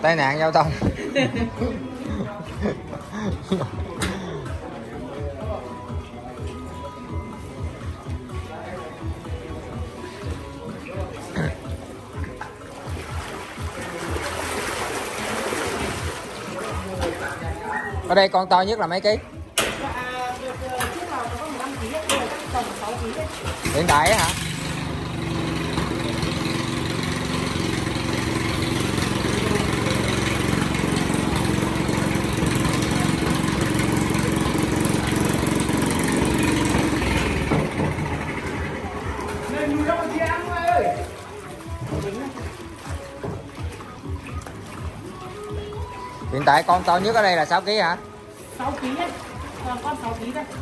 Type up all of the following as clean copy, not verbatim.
Tai nạn giao thông. Ở đây con to nhất là mấy ký? Hiện tại hả? Hiện tại con to nhất ở đây là 6 kg hả? 6 kg đấy. Con 6 kg đấy.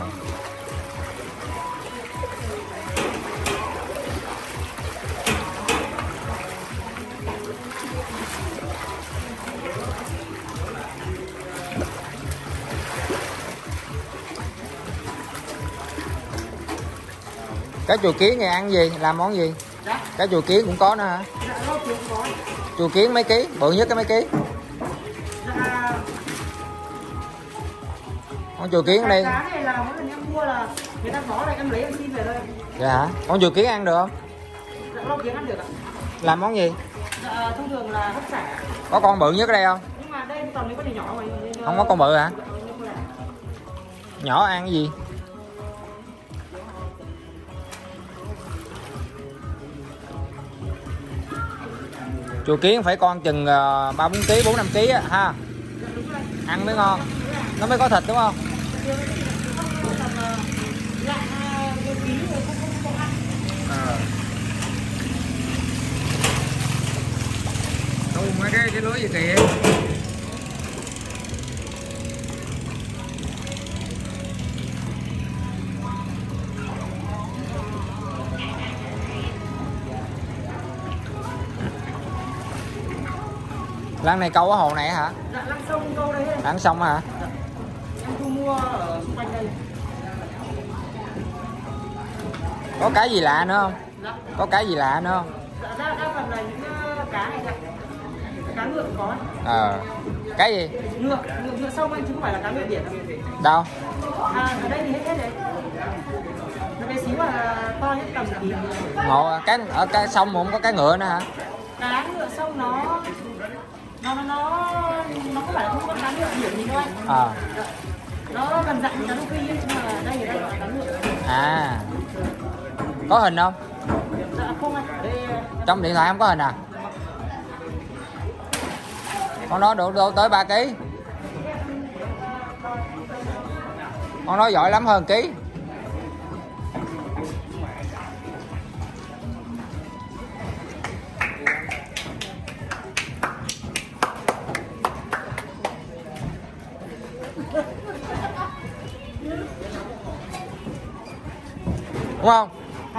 Cá chùa kiến này ăn gì? Làm món gì? Dạ. Cá chùa kiến cũng có nữa hả? Dạ, cũng có. Chùa kiến mấy ký? Bự nhất cái mấy ký? Dạ. Con chùa kiến ở đây. Cá này là mỗi lần em mua là người ta có là em lấy em xin về thôi. Dạ hả? Con chùa kiến ăn được không? Dạ, con kiến ăn được ạ. Làm món gì? Dạ, thông thường là hấp xả. Có con bự nhất ở đây không? Nhưng mà đây toàn mấy con này nhỏ mà. Không có con bự hả? Nhỏ ăn cái gì? Chùa kiến phải con chừng 3-4 kg, 4-5 kg á ha. Ăn mới ngon. Nó mới có thịt đúng không? Mấy cái lưới gì kìa. Lăng này câu ở hồ này hả? Dạ, lăng sông câu đây. Lăng sông hả? Dạ. Em thu mua ở xung quanh đây. Có cái gì lạ nữa không? Dạ. Có cái gì lạ nữa không? Dạ, đa phần là những cá này. Cá ngựa cũng có. Cái gì? Ngựa sông anh chứ không phải là cá ngựa biển đâu. Đâu? Ở đây thì hết đấy. Nó bé xíu mà to nhất tầm tí. Ngộ, ở cái sông mà không có cái ngựa nữa hả? Cá ngựa sông nó không phải là không có cá ngựa biển gì đâu anh. Nó gần dạng cá nuôi ấy, nhưng mà đây gọi là cá ngựa. Có hình không? Dạ không anh. Trong điện thoại không có hình à? Con đó độ tới 3 kg. Con nói giỏi lắm, hơn ký. Đúng không?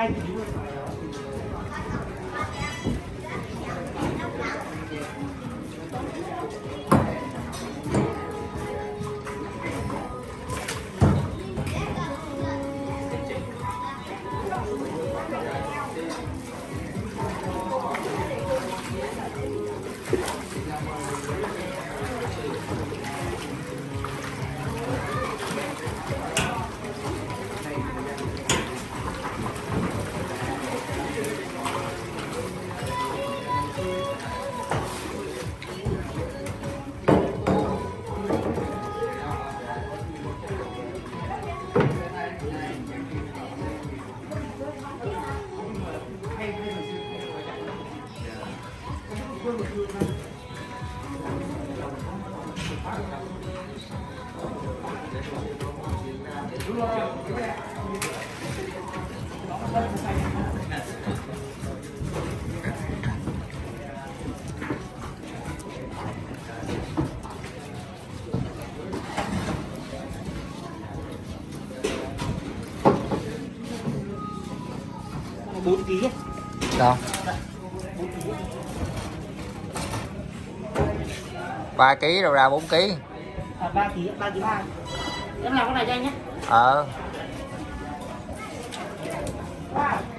Có 4 kg. Đâu? 3 kg rồi ra 4 kg. 3 kg, 3 kg 2. Em làm cái này cho anh nhé.